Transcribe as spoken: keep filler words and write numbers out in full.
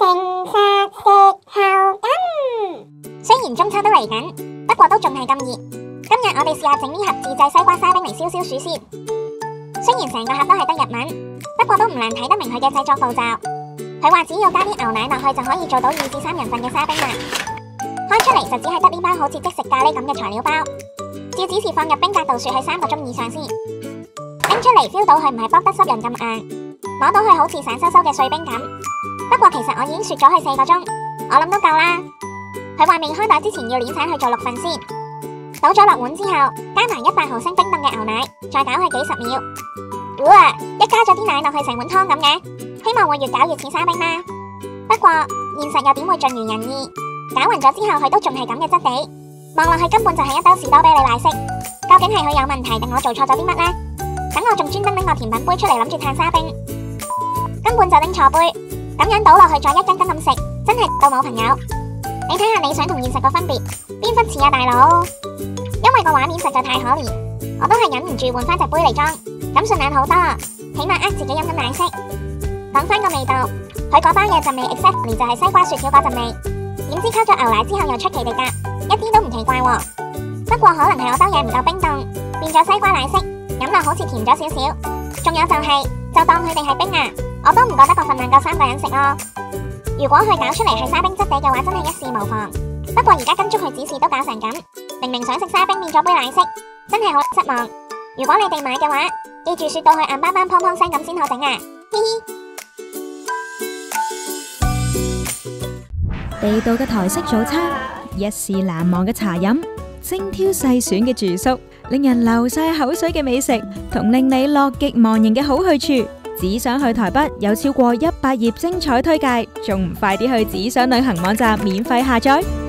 誠實食後感。雖然中秋都嚟緊，不過都仲係咁熱。今日我哋試下整呢盒自製西瓜沙冰嚟消消暑先。雖然成個盒都係得日文，不過都唔難睇得明佢嘅製作步驟。佢話只要加啲牛奶落去就可以做到二至三人份嘅沙冰啦。開出嚟就只係得呢包好似即食咖喱咁嘅材料包，照指示放入冰格度雪去三個鐘以上先。拎出嚟 feel 到佢唔係剝得濕潤咁硬，摸到佢好似散收收嘅碎冰咁。不過其實我已經雪咗佢四個鐘，我諗都夠啦。佢話未開袋之前要碾散去做六份先，倒咗落碗之後，加埋一百毫升冰凍嘅牛奶，再攪佢幾十秒。哇！一加咗啲奶落去成碗湯咁嘅，希望會越攪越似沙冰啦。不過現實又點會盡如人意？攪勻咗之後佢都仲係咁嘅質地，望落去根本就係一兜士多啤梨奶昔。究竟係佢有問題定我做錯咗啲乜呢？等我仲專登拎個甜品杯出嚟諗住嘆沙冰，根本就拎錯杯，咁樣倒落去再一羹羹咁食，真係到冇朋友。你睇下理想同現實個分別，邊忽似啊大佬？因為個畫面實在太可憐，我都係忍唔住換翻隻杯嚟裝，咁順眼好多，起碼呃自己飲緊奶昔。講翻個味道，佢嗰包嘢陣味 exactly 就係西瓜雪條嗰陣味，點知溝咗牛奶之後又出奇地夾，一啲都唔奇怪喎。不過可能係我兜嘢唔夠冰凍，變咗西瓜奶昔，飲落好似甜咗少少。仲有就係、是，就當佢哋係冰啊，我都唔覺得個份量夠三個人食咯。如果佢搞出嚟係沙冰質地嘅話，真係一試無妨。不過而家跟足佢指示都搞成咁，明明想食沙冰變咗杯奶昔，真係好失望。如果你哋買嘅話，記住雪到佢硬邦邦、砰砰聲咁先好整啊！嘻嘻。 地道嘅台式早餐，一試難忘嘅茶飲，精挑細選嘅住宿，令人流晒口水嘅美食，同令你樂極忘形嘅好去處。只想去台北有超過一百頁精彩推介，仲唔快啲去只想旅行網站免費下載？